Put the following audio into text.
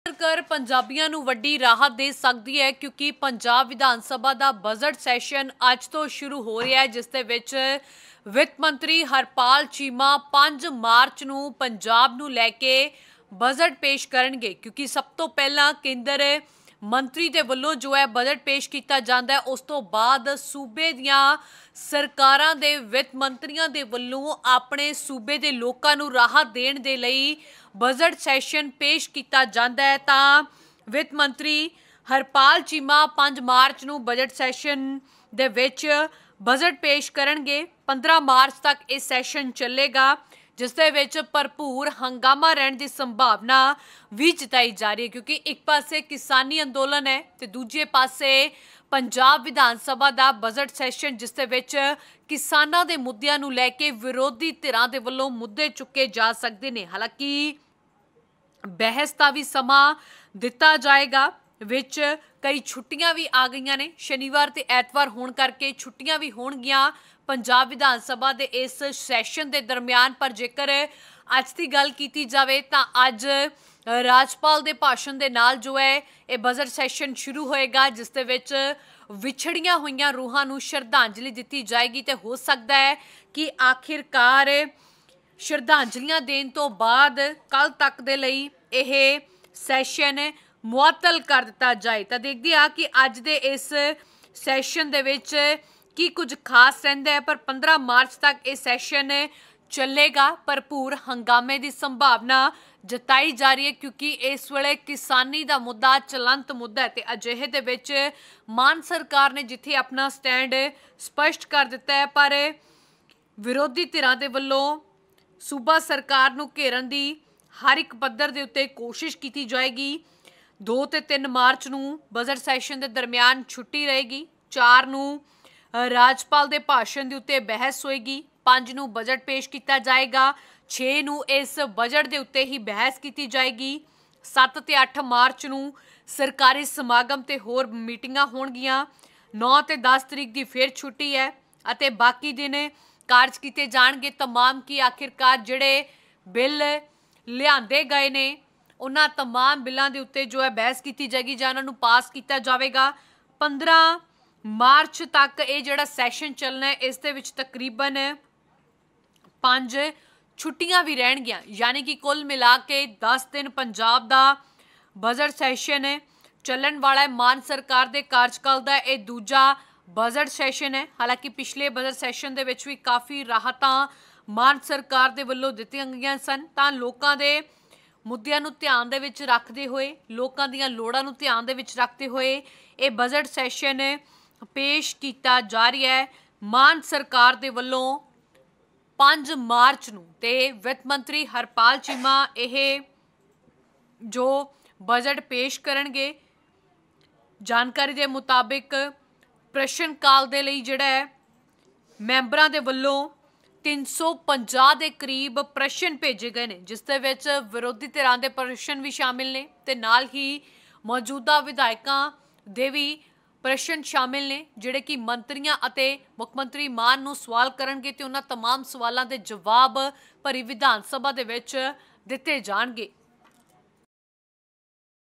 कर पंजाबियों नूं वड्डी राहत दे सकती है क्योंकि पंजाब विधान सभा का बजट सैशन अज तो शुरू हो रहा है, जिस दे विच वित्त मंत्री हरपाल चीमा 5 मार्च नूं पंजाब नूं लैके बजट पेश करनगे। क्योंकि सब तो पहला केंद्र मंत्री दे वल्लों जो है बजट पेश किया जाता है, उस तो बाद सूबे दियां सरकारां दे वित्त मंत्रियों दे वल्लों अपने सूबे दे लोकां नूं राहत देण दे लई बजट सैशन पेश किया जाता है। तां वित्त मंत्री हरपाल चीमा 5 मार्च नूं बजट सैशन दे विच बजट पेश करनगे। 15 मार्च तक इह सैशन चलेगा, जिस दे विच भरपूर हंगामा रहने की संभावना भी जताई जा रही है। क्योंकि एक पासे किसानी अंदोलन है तो दूजे पासे पंजाब विधान सभा का बजट सैशन, जिस दे विच किसानां दे मुद्दिआं नूं लैके विरोधी धिरां दे वल्लों मुद्दे चुके जा सकते हैं। हालांकि बहस का भी समा दिता जाएगा। विच कई छुट्टियां भी आ गई ने, शनिवार ते ऐतवार होने करके छुट्टियां भी होणगियां पंजाब विधान सभा के इस सैशन के दरम्यान। पर जेकर अज की गल की जाए तो अज राजपाल के भाषण के नाल जो है ये बजट सैशन शुरू होएगा, जिस दे विच विछड़ियां हुई रूहां नूं श्रद्धांजलि दी जाएगी। तो हो सकता है कि आखिरकार श्रद्धांजलियां देण तो बाद कल तक दे लई यह सैशन मुअत्तल कर दिता जाए। तो देखते हैं कि अज दे इस सैशन दे विच की कुछ खास रहिंदा है। पर 15 मार्च तक ये सैशन चलेगा। भरपूर हंगामे की संभावना जताई जा रही है, क्योंकि इस वेले किसानी का मुद्दा चलंत मुद्दा है। तो अजिहे दे विच मान सरकार ने जिथे अपना स्टैंड स्पष्ट कर दिता है, पर विरोधी धिरां दे वल्लों सूबा सरकार नूं घेरन दी हर एक पद्धर दे उत्ते कोशिश की जाएगी। 2 ते 3 मार्च नूं बजट सैशन के दरम्यान छुट्टी रहेगी। 4 नूं राजपाल के भाषण के उत्ते बहस होएगी। 5 नूं बजट पेश किया जाएगा। 6 नूं इस बजट के उत्ते ही बहस की जाएगी। 7 ते 8 मार्च नूं सरकारी समागम ते होर मीटिंगां होणगियां। 9 ते 10 तरीक की फिर छुट्टी है अते बाकी दिन कार्ज किए जाणगे। तमाम की आखिरकार जिहड़े बिल लिआंदे गए ने उन्हां तमाम बिलों के उत्ते जो है बहस की जाएगी जां उन्हां नूं पास किया जाएगा। 15 मार्च तक ये जिहड़ा सैशन चलना है, इस दे विच तकरीबन 5 छुट्टियां भी रहणगियां, यानी कि कुल मिला के 10 दिन पंजाब का बजट सैशन चलन वाला है। मान सरकार के कार्यकाल का यह दूजा बजट सैशन है। हालांकि पिछले बजट सैशन दे विच भी काफ़ी राहतां मान सरकार दे वल्लों दित्तियां गईयां सन, तां लोकां दे मुद्दिआं नूं ध्यान दे विच रखदे होए, लोकां दीयां लोड़ां नूं ध्यान दे विच रखदे होए ये बजट सैशन पेश किया जा रहा है। मान सरकार दे वल्लों 5 मार्च नूं ते वित्त मंत्री हरपाल चीमा यह जो बजट पेश करनगे। जानकारी के मुताबिक प्रश्न काल दे लई जिहड़ा है मैंबरां दे वल्लों 350 के करीब प्रश्न भेजे गए हैं, जिस दे विच विरोधी धिरां दे प्रश्न भी शामिल ने ते नाल ही मौजूदा विधायकों दे भी प्रश्न शामिल ने, जिहड़े कि मंत्रियों अते मुख मंत्री मान नूं सवाल करनगे ते उन्हां तमाम सवालों के जवाब भरी विधान सभा दे विच दिते जाणगे।